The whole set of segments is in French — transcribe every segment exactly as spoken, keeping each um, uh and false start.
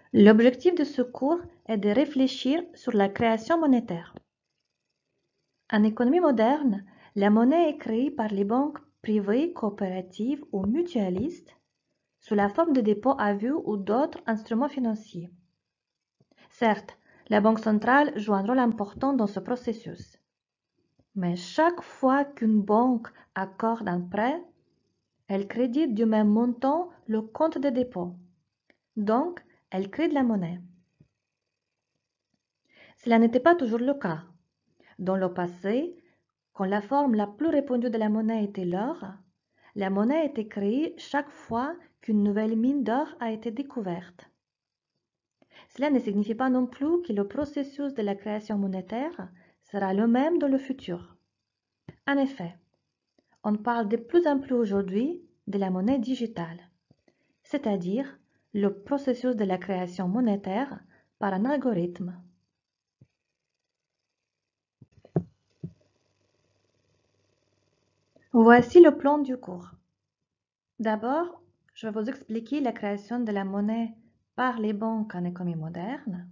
L'objectif de ce cours est de réfléchir sur la création monétaire. En économie moderne, la monnaie est créée par les banques privées, coopératives ou mutualistes sous la forme de dépôts à vue ou d'autres instruments financiers. Certes, la Banque centrale joue un rôle important dans ce processus. Mais chaque fois qu'une banque accorde un prêt, elle crédite du même montant le compte de dépôt. Donc, elle crée de la monnaie. Cela n'était pas toujours le cas. Dans le passé, quand la forme la plus répandue de la monnaie était l'or, la monnaie était créée chaque fois qu'une nouvelle mine d'or a été découverte. Cela ne signifie pas non plus que le processus de la création monétaire sera le même dans le futur. En effet, on parle de plus en plus aujourd'hui de la monnaie digitale, c'est-à-dire le processus de la création monétaire par un algorithme. Voici le plan du cours. D'abord, je vais vous expliquer la création de la monnaie par les banques en économie moderne.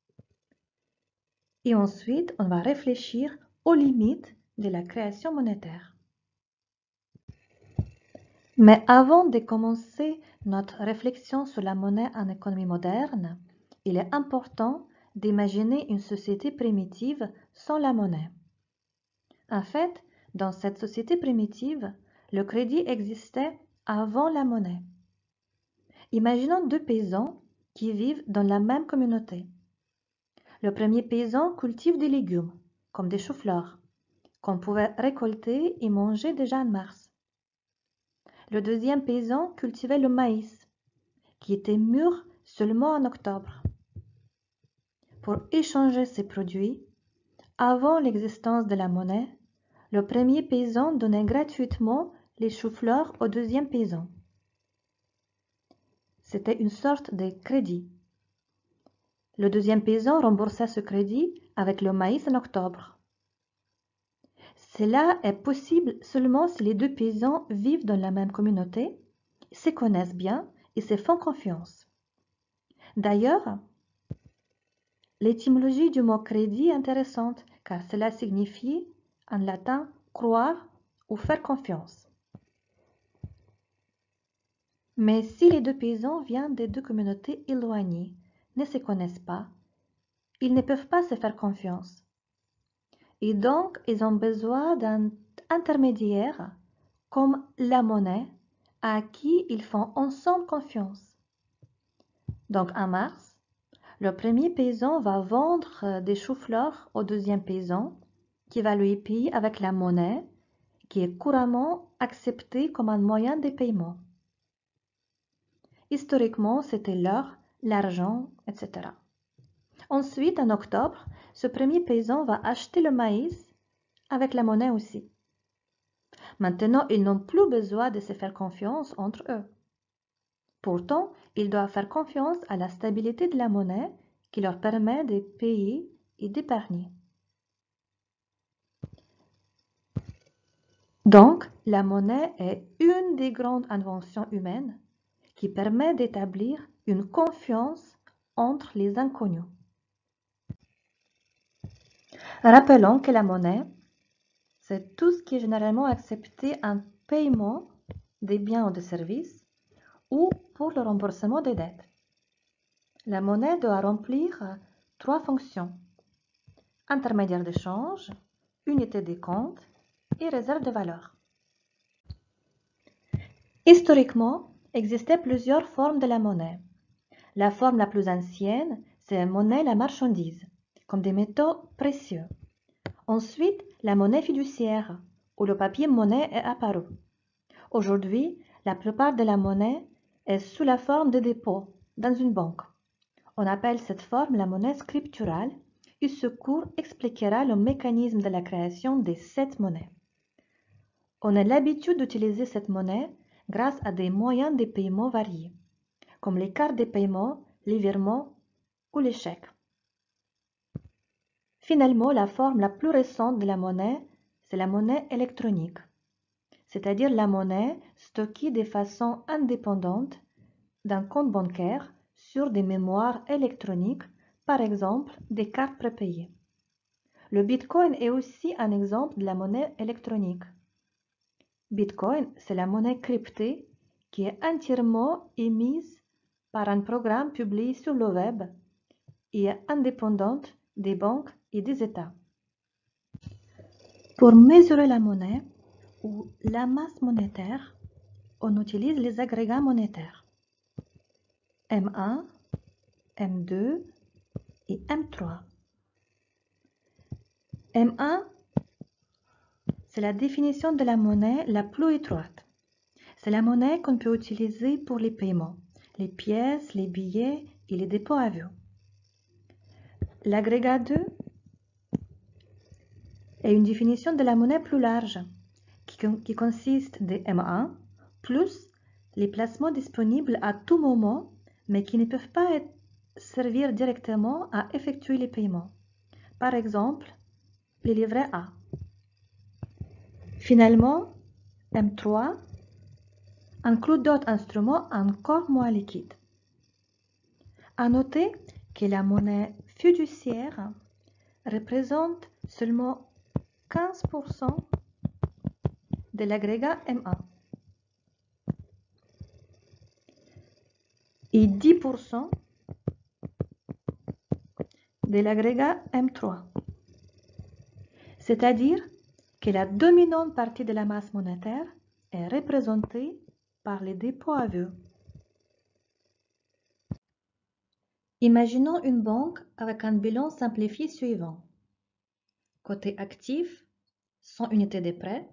Et ensuite, on va réfléchir aux limites de la création monétaire. Mais avant de commencer notre réflexion sur la monnaie en économie moderne, il est important d'imaginer une société primitive sans la monnaie. En fait, dans cette société primitive, le crédit existait avant la monnaie. Imaginons deux paysans qui vivent dans la même communauté. Le premier paysan cultive des légumes, comme des choux-fleurs, qu'on pouvait récolter et manger déjà en mars. Le deuxième paysan cultivait le maïs, qui était mûr seulement en octobre. Pour échanger ces produits, avant l'existence de la monnaie, le premier paysan donnait gratuitement les choux-fleurs au deuxième paysan. C'était une sorte de crédit. Le deuxième paysan remboursait ce crédit avec le maïs en octobre. Cela est possible seulement si les deux paysans vivent dans la même communauté, se connaissent bien et se font confiance. D'ailleurs, l'étymologie du mot crédit est intéressante car cela signifie en latin croire ou faire confiance. Mais si les deux paysans viennent de deux communautés éloignées, ne se connaissent pas, ils ne peuvent pas se faire confiance. Et donc, ils ont besoin d'un intermédiaire comme la monnaie à qui ils font ensemble confiance. Donc en mars, le premier paysan va vendre des choux-fleurs au deuxième paysan qui va lui payer avec la monnaie qui est couramment acceptée comme un moyen de paiement. Historiquement, c'était l'or, l'argent, et cetera. Ensuite, en octobre, ce premier paysan va acheter le maïs avec la monnaie aussi. Maintenant, ils n'ont plus besoin de se faire confiance entre eux. Pourtant, ils doivent faire confiance à la stabilité de la monnaie qui leur permet de payer et d'épargner. Donc, la monnaie est une des grandes inventions humaines qui permet d'établir une confiance entre les inconnus. Rappelons que la monnaie, c'est tout ce qui est généralement accepté en paiement des biens ou des services ou pour le remboursement des dettes. La monnaie doit remplir trois fonctions: intermédiaire d'échange, unité des comptes et réserve de valeur. Historiquement, existaient plusieurs formes de la monnaie. La forme la plus ancienne, c'est la monnaie la marchandise, comme des métaux précieux. Ensuite, la monnaie fiduciaire, où le papier monnaie est apparu. Aujourd'hui, la plupart de la monnaie est sous la forme de dépôt dans une banque. On appelle cette forme la monnaie scripturale et ce cours expliquera le mécanisme de la création de cette monnaie. On a l'habitude d'utiliser cette monnaie grâce à des moyens de paiement variés, comme les cartes de paiement, les virements ou les chèques. Finalement, la forme la plus récente de la monnaie, c'est la monnaie électronique, c'est-à-dire la monnaie stockée de façon indépendante d'un compte bancaire sur des mémoires électroniques, par exemple des cartes prépayées. Le Bitcoin est aussi un exemple de la monnaie électronique. Bitcoin, c'est la monnaie cryptée qui est entièrement émise par un programme publié sur le web et est indépendante des banques et des États. Pour mesurer la monnaie ou la masse monétaire, on utilise les agrégats monétaires M un, M deux et M trois. M un, c'est la définition de la monnaie la plus étroite. C'est la monnaie qu'on peut utiliser pour les paiements, les pièces, les billets et les dépôts à vue. L'agrégat deux est une définition de la monnaie plus large qui, qui consiste de M un plus les placements disponibles à tout moment mais qui ne peuvent pas être, servir directement à effectuer les paiements. Par exemple, les livrets A. Finalement, M trois inclut d'autres instruments encore moins liquides. À noter que la monnaie fiduciaire représente seulement quinze pour cent de l'agrégat M un et dix pour cent de l'agrégat M trois. C'est-à-dire que la dominante partie de la masse monétaire est représentée par les dépôts à vue. Imaginons une banque avec un bilan simplifié suivant. Côté actif, cent unités de prêt.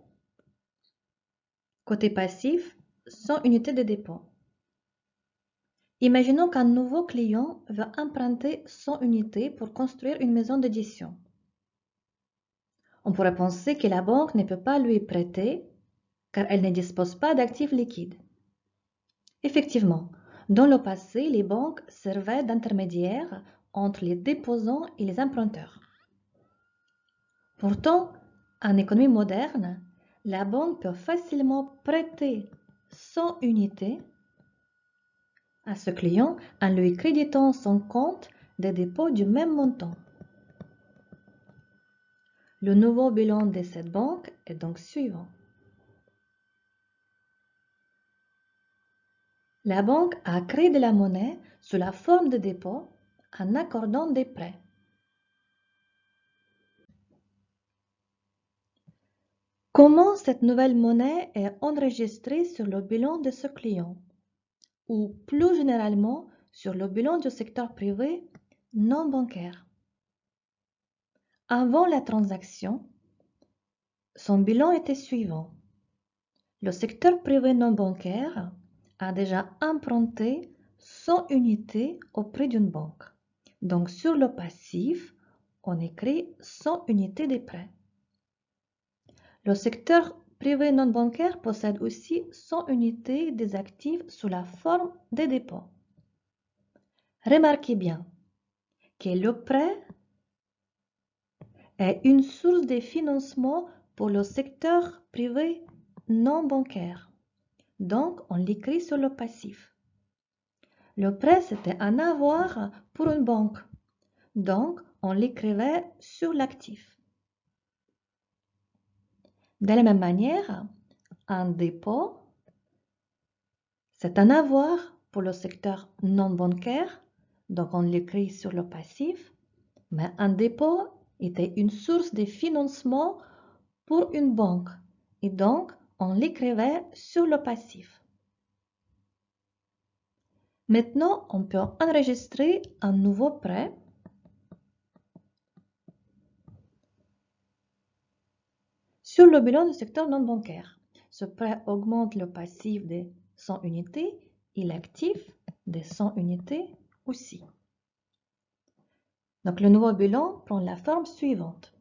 Côté passif, cent unités de dépôt. Imaginons qu'un nouveau client veut emprunter cent unités pour construire une maison d'édition. On pourrait penser que la banque ne peut pas lui prêter car elle ne dispose pas d'actifs liquides. Effectivement, dans le passé, les banques servaient d'intermédiaires entre les déposants et les emprunteurs. Pourtant, en économie moderne, la banque peut facilement prêter cent unités à ce client en lui créditant son compte de dépôt du même montant. Le nouveau bilan de cette banque est donc suivant. La banque a créé de la monnaie sous la forme de dépôt en accordant des prêts. Comment cette nouvelle monnaie est enregistrée sur le bilan de ce client ou plus généralement sur le bilan du secteur privé non bancaire? Avant la transaction, son bilan était suivant. Le secteur privé non bancaire a déjà emprunté cent unités auprès d'une banque. Donc sur le passif, on écrit cent unités de prêts. Le secteur privé non bancaire possède aussi cent unités des actifs sous la forme des dépôts. Remarquez bien que le prêt est une source de financement pour le secteur privé non bancaire. Donc, on l'écrit sur le passif. Le prêt, c'était un avoir pour une banque. Donc, on l'écrivait sur l'actif. De la même manière, un dépôt, c'est un avoir pour le secteur non bancaire. Donc, on l'écrit sur le passif. Mais un dépôt était une source de financement pour une banque. Et donc, on l'écrivait sur le passif. Maintenant, on peut enregistrer un nouveau prêt sur le bilan du secteur non bancaire. Ce prêt augmente le passif de cent unités et l'actif de cent unités aussi. Donc, le nouveau bilan prend la forme suivante.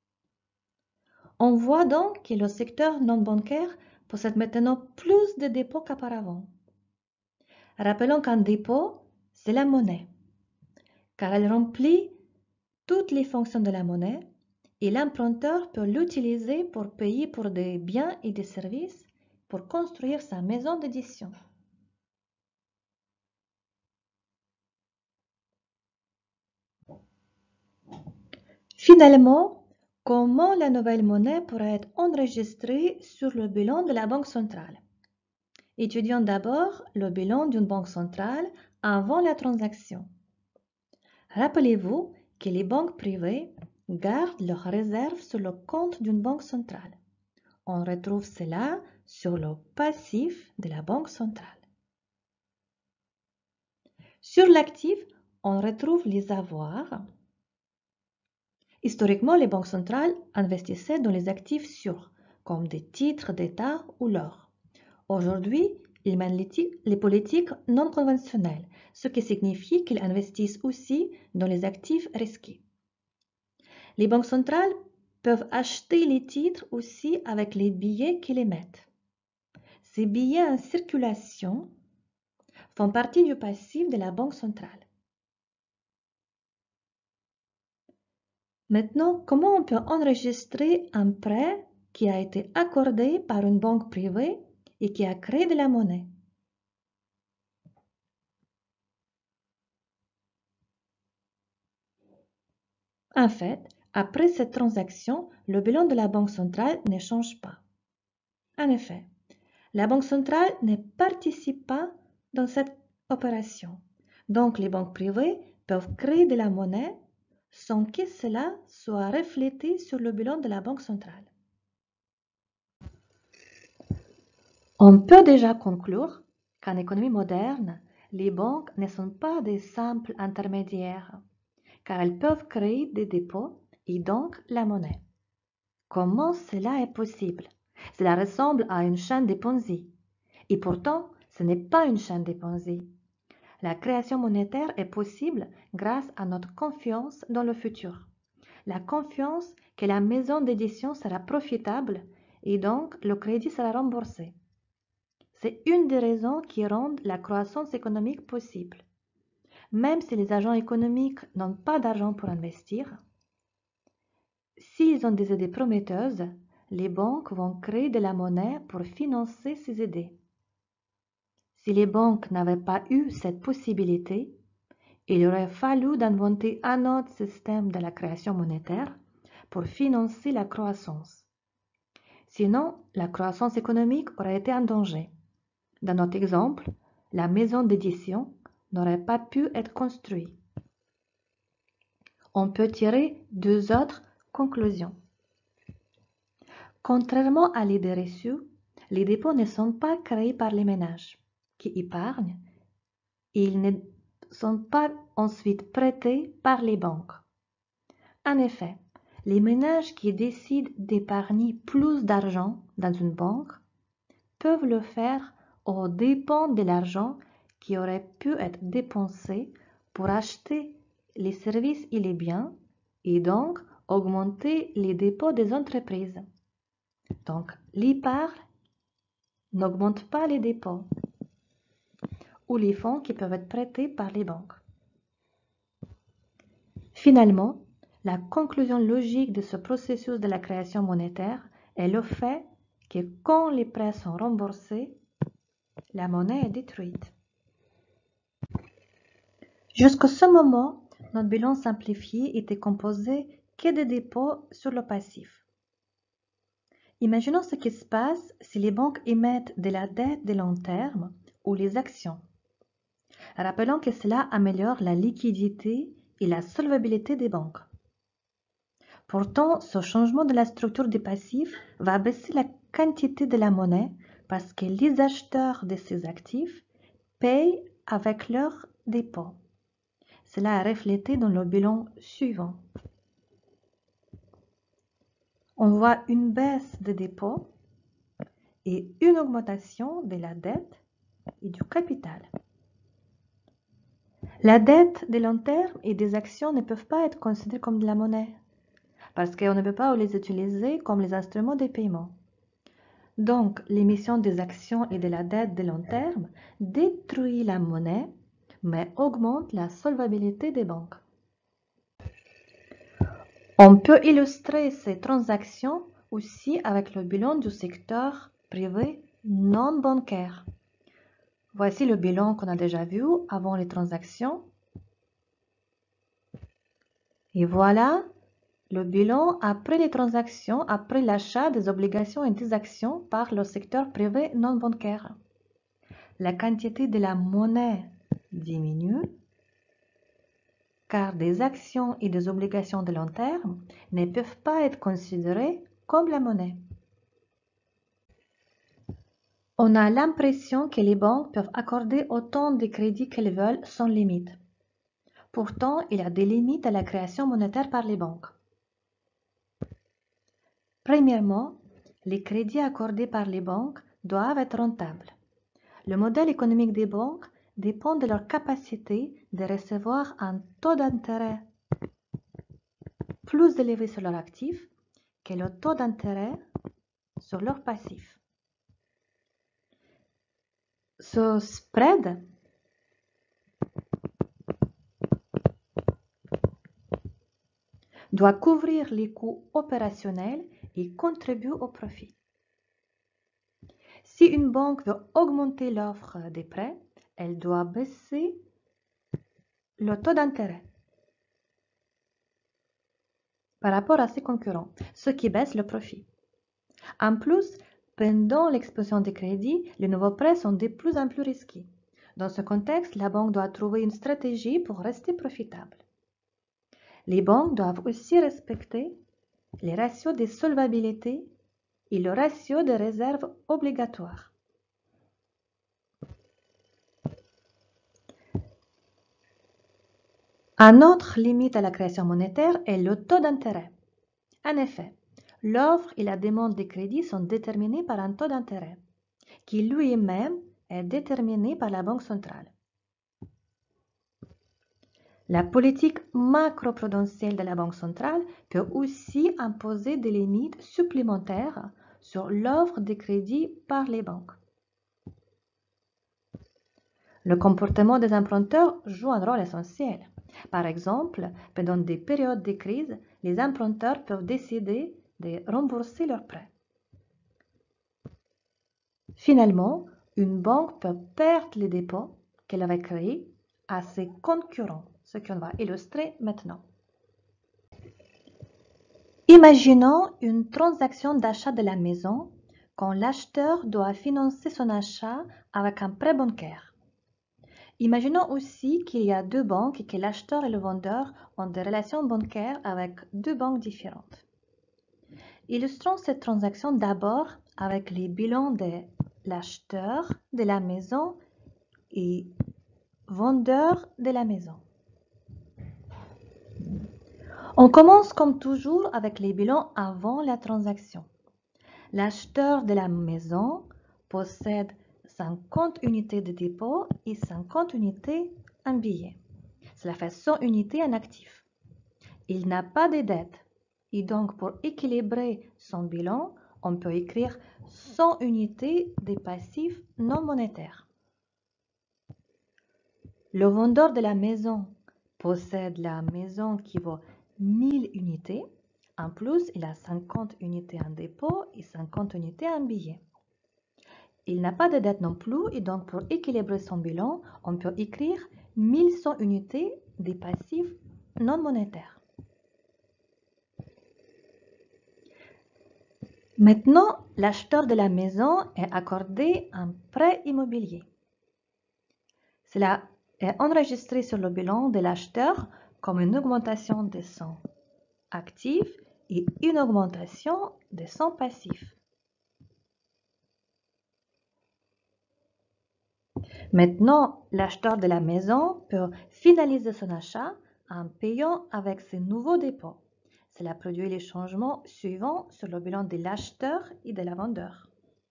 On voit donc que le secteur non bancaire possède maintenant plus de dépôts qu'auparavant. Rappelons qu'un dépôt, c'est la monnaie, car elle remplit toutes les fonctions de la monnaie et l'emprunteur peut l'utiliser pour payer pour des biens et des services pour construire sa maison d'édition. Finalement, comment la nouvelle monnaie pourrait être enregistrée sur le bilan de la Banque centrale? Étudions d'abord le bilan d'une banque centrale avant la transaction. Rappelez-vous que les banques privées gardent leurs réserves sur le compte d'une banque centrale. On retrouve cela sur le passif de la banque centrale. Sur l'actif, on retrouve les avoirs. Historiquement, les banques centrales investissaient dans les actifs sûrs, comme des titres d'État ou l'or. Aujourd'hui, ils mènent les politiques non conventionnelles, ce qui signifie qu'ils investissent aussi dans les actifs risqués. Les banques centrales peuvent acheter les titres aussi avec les billets qu'ils émettent. Ces billets en circulation font partie du passif de la Banque centrale. Maintenant, comment on peut enregistrer un prêt qui a été accordé par une banque privée et qui a créé de la monnaie? En fait, après cette transaction, le bilan de la Banque centrale ne change pas. En effet, la Banque centrale ne participe pas dans cette opération. Donc, les banques privées peuvent créer de la monnaie sans que cela soit reflété sur le bilan de la Banque centrale. On peut déjà conclure qu'en économie moderne, les banques ne sont pas des simples intermédiaires, car elles peuvent créer des dépôts et donc la monnaie. Comment cela est possible? Cela ressemble à une chaîne de Ponzi. Et pourtant, ce n'est pas une chaîne de Ponzi. La création monétaire est possible grâce à notre confiance dans le futur. La confiance que la maison d'édition sera profitable et donc le crédit sera remboursé. C'est une des raisons qui rendent la croissance économique possible. Même si les agents économiques n'ont pas d'argent pour investir, s'ils ont des idées prometteuses, les banques vont créer de la monnaie pour financer ces idées. Si les banques n'avaient pas eu cette possibilité, il aurait fallu d'inventer un autre système de la création monétaire pour financer la croissance. Sinon, la croissance économique aurait été en danger. Dans notre exemple, la maison d'édition n'aurait pas pu être construite. On peut tirer deux autres conclusions. Contrairement à l'idée reçue, les dépôts ne sont pas créés par les ménages qui épargnent et ils ne sont pas ensuite prêtés par les banques. En effet, les ménages qui décident d'épargner plus d'argent dans une banque peuvent le faire aux dépens de l'argent qui aurait pu être dépensé pour acheter les services et les biens et donc augmenter les dépôts des entreprises. Donc, l'épargne n'augmente pas les dépôts ou les fonds qui peuvent être prêtés par les banques. Finalement, la conclusion logique de ce processus de la création monétaire est le fait que quand les prêts sont remboursés, la monnaie est détruite. Jusqu'à ce moment, notre bilan simplifié était composé que de dépôts sur le passif. Imaginons ce qui se passe si les banques émettent de la dette de long terme ou les actions. Rappelons que cela améliore la liquidité et la solvabilité des banques. Pourtant, ce changement de la structure des passifs va baisser la quantité de la monnaie parce que les acheteurs de ces actifs payent avec leurs dépôts. Cela est reflété dans le bilan suivant. On voit une baisse des dépôts et une augmentation de la dette et du capital. La dette de long terme et des actions ne peuvent pas être considérées comme de la monnaie parce qu'on ne peut pas les utiliser comme les instruments de paiement. Donc, l'émission des actions et de la dette de long terme détruit la monnaie mais augmente la solvabilité des banques. On peut illustrer ces transactions aussi avec le bilan du secteur privé non bancaire. Voici le bilan qu'on a déjà vu avant les transactions. Et voilà le bilan après les transactions, après l'achat des obligations et des actions par le secteur privé non bancaire. La quantité de la monnaie diminue car des actions et des obligations de long terme ne peuvent pas être considérées comme la monnaie. On a l'impression que les banques peuvent accorder autant de crédits qu'elles veulent sans limite. Pourtant, il y a des limites à la création monétaire par les banques. Premièrement, les crédits accordés par les banques doivent être rentables. Le modèle économique des banques dépend de leur capacité de recevoir un taux d'intérêt plus élevé sur leur actif que le taux d'intérêt sur leur passif. Ce spread doit couvrir les coûts opérationnels et contribuer au profit. Si une banque veut augmenter l'offre des prêts, elle doit baisser le taux d'intérêt par rapport à ses concurrents, ce qui baisse le profit. En plus, pendant l'explosion des crédits, les nouveaux prêts sont de plus en plus risqués. Dans ce contexte, la banque doit trouver une stratégie pour rester profitable. Les banques doivent aussi respecter les ratios de solvabilité et le ratio de réserve obligatoire. Un autre limite à la création monétaire est le taux d'intérêt. En effet, l'offre et la demande de crédit sont déterminées par un taux d'intérêt, qui lui-même est déterminé par la Banque centrale. La politique macroprudentielle de la Banque centrale peut aussi imposer des limites supplémentaires sur l'offre de crédit par les banques. Le comportement des emprunteurs joue un rôle essentiel. Par exemple, pendant des périodes de crise, les emprunteurs peuvent décider de rembourser leurs prêts. Finalement, une banque peut perdre les dépôts qu'elle avait créés à ses concurrents, ce qu'on va illustrer maintenant. Imaginons une transaction d'achat de la maison quand l'acheteur doit financer son achat avec un prêt bancaire. Imaginons aussi qu'il y a deux banques et que l'acheteur et le vendeur ont des relations bancaires avec deux banques différentes. Illustrons cette transaction d'abord avec les bilans de l'acheteur de la maison et vendeur de la maison. On commence comme toujours avec les bilans avant la transaction. L'acheteur de la maison possède cinquante unités de dépôt et cinquante unités en billets. Cela fait cent unités en actifs. Il n'a pas de dette et donc pour équilibrer son bilan, on peut écrire cent unités de passifs non monétaires. Le vendeur de la maison possède la maison qui vaut mille unités. En plus, il a cinquante unités en dépôt et cinquante unités en billets. Il n'a pas de dette non plus et donc pour équilibrer son bilan, on peut écrire mille cent unités de passifs non monétaires. Maintenant, l'acheteur de la maison est accordé un prêt immobilier. Cela est enregistré sur le bilan de l'acheteur comme une augmentation de son actif et une augmentation de son passif. Maintenant, l'acheteur de la maison peut finaliser son achat en payant avec ses nouveaux dépôts. Cela produit les changements suivants sur le bilan de l'acheteur et de la vendeur.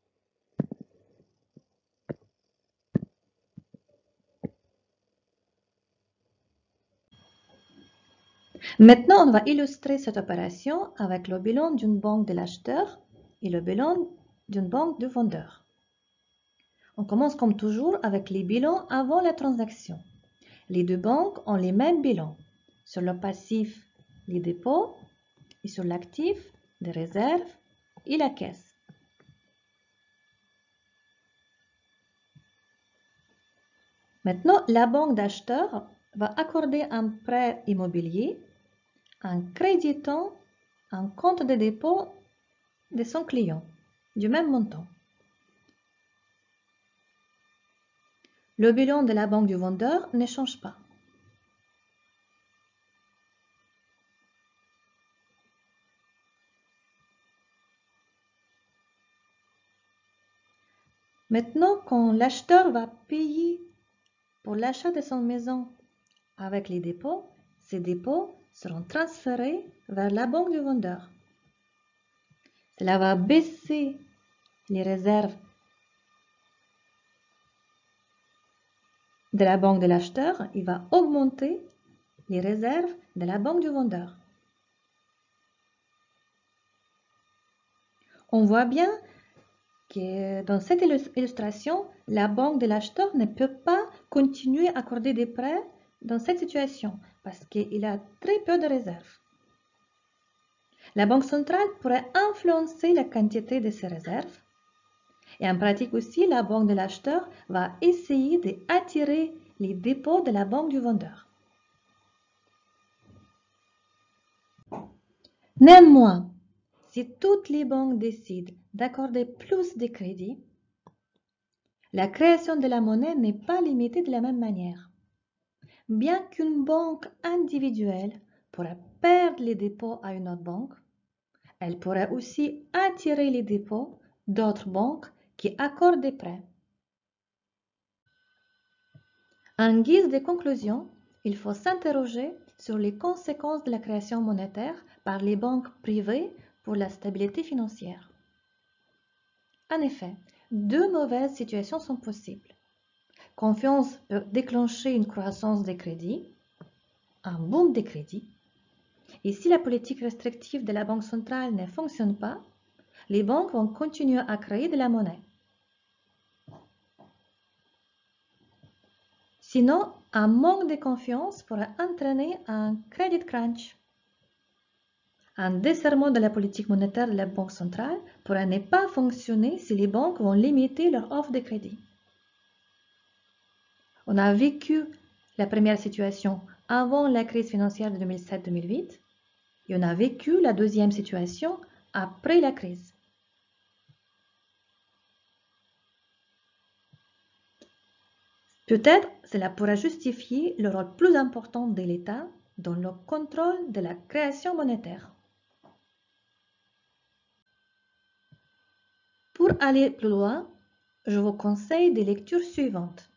Maintenant, on va illustrer cette opération avec le bilan d'une banque de l'acheteur et le bilan d'une banque du vendeur. On commence comme toujours avec les bilans avant la transaction. Les deux banques ont les mêmes bilans. Sur le passif, les dépôts et sur l'actif, les réserves et la caisse. Maintenant, la banque d'acheteur va accorder un prêt immobilier en créditant un compte de dépôt de son client, du même montant. Le bilan de la banque du vendeur ne change pas. Maintenant, quand l'acheteur va payer pour l'achat de son maison avec les dépôts, ces dépôts seront transférés vers la banque du vendeur. Cela va baisser les réserves de la banque de l'acheteur, il va augmenter les réserves de la banque du vendeur. On voit bien que dans cette illustration, la banque de l'acheteur ne peut pas continuer à accorder des prêts dans cette situation parce qu'il a très peu de réserves. La banque centrale pourrait influencer la quantité de ces réserves. Et en pratique aussi, la banque de l'acheteur va essayer d'attirer les dépôts de la banque du vendeur. Néanmoins, si toutes les banques décident d'accorder plus de crédits, la création de la monnaie n'est pas limitée de la même manière. Bien qu'une banque individuelle pourrait perdre les dépôts à une autre banque, elle pourrait aussi attirer les dépôts d'autres banques qui accordent des prêts. En guise de conclusion, il faut s'interroger sur les conséquences de la création monétaire par les banques privées pour la stabilité financière. En effet, deux mauvaises situations sont possibles. Confiance peut déclencher une croissance des crédits, un boom des crédits, et si la politique restrictive de la Banque centrale ne fonctionne pas, les banques vont continuer à créer de la monnaie. Sinon, un manque de confiance pourrait entraîner un credit crunch. Un desserrement de la politique monétaire de la Banque centrale pourrait ne pas fonctionner si les banques vont limiter leur offre de crédit. On a vécu la première situation avant la crise financière de deux mille sept deux mille huit et on a vécu la deuxième situation après la crise. Peut-être cela pourrait justifier le rôle plus important de l'État dans le contrôle de la création monétaire. Pour aller plus loin, je vous conseille des lectures suivantes.